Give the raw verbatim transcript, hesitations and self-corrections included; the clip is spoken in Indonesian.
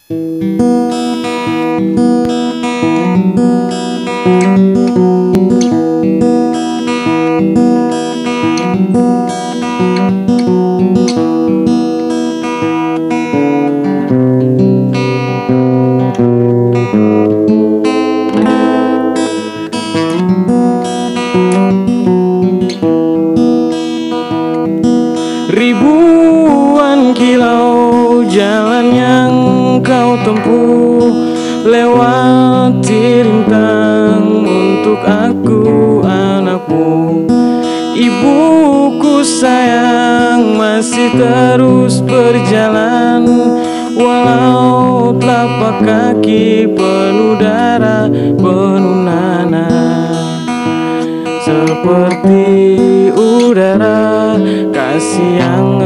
Ribuan kilau jalan yang kau tempuh, lewati rintang untuk aku anakmu. Ibuku sayang masih terus berjalan, walau telapak kaki penuh darah, penuh nanah. Seperti udara kasih yang